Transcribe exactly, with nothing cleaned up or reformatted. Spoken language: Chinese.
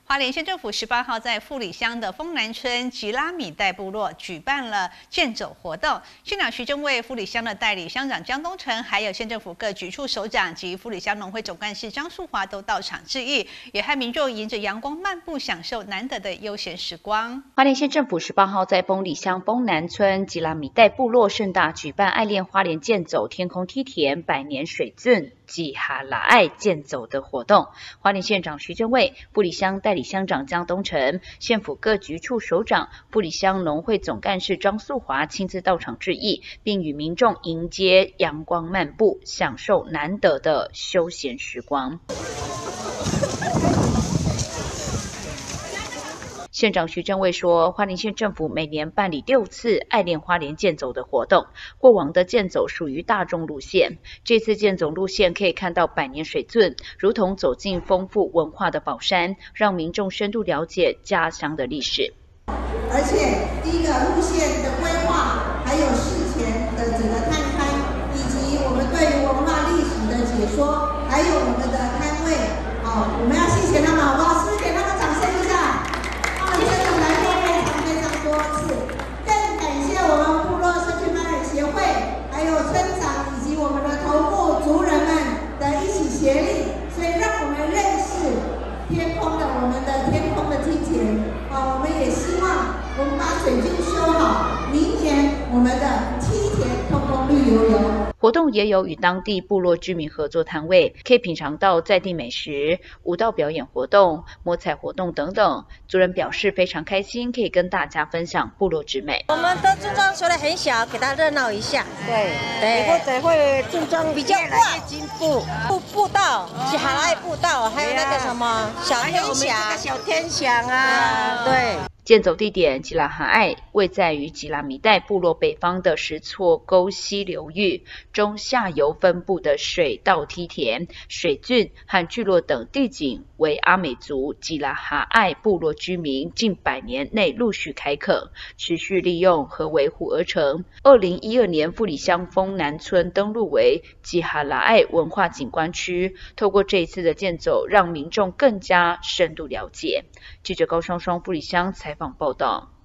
花莲县政府十八号在富里乡的丰南村吉拉米代部落举办了健走活动，县长徐正伟、富里乡的代理乡长江东成，还有县政府各局处首长及富里乡农会总干事张淑华都到场致意，也和民众迎着阳光漫步，享受难得的悠闲时光。 花莲县政府十八号在丰里乡丰南村吉拉米代部落盛大举办爱恋花莲健走天空梯田百年水圳吉哈拉爱健走的活动。花莲县长徐正伟、富里乡代理乡长江东成、县府各局处首长、富里乡农会总干事张素华亲自到场致意，并与民众迎接阳光漫步，享受难得的休闲时光。县长徐正伟说，花莲县政府每年办理六次爱恋花莲健走的活动，过往的健走属于大众路线，这次健走路线可以看到百年水圳，如同走进丰富文化的宝山，让民众深度了解家乡的历史。 而且第一个路线的规划，还有事前的整个探勘，以及我们对于文化历史的解说，还有我们的摊位，好，我们要谢谢他们，好不好？是不是给他们掌声一下？他们真的来过非常非常多次，更感谢我们部落社区发展协会，还有村长以及我们的头目族人们的一起协力，所以让我们认识天空的我们的天空的梯田。啊，我们也希望我们把水圳修好，明年我们的梯田通通绿油油。 活动也有与当地部落居民合作摊位，可以品尝到在地美食、舞蹈表演活动、摸彩活动等等。族人表示非常开心，可以跟大家分享部落之美。 我们的村庄虽然很小，给它热闹一下。对对，或者会村庄比较快进步。步步道、吉哈拉爱步道，还有那个什么小天祥、小天祥啊，对。 健走地点吉拉哈爱位在于吉拉米代部落北方的石厝沟溪流域，中下游分布的水稻梯田、水圳和聚落等地景为阿美族吉拉哈爱部落居民近百年内陆续开垦、持续利用和维护而成。二零一二年富里乡丰南村登录为吉哈拉爱文化景观区，透过这一次的健走，让民众更加深度了解。记者高双双富里乡采访报道。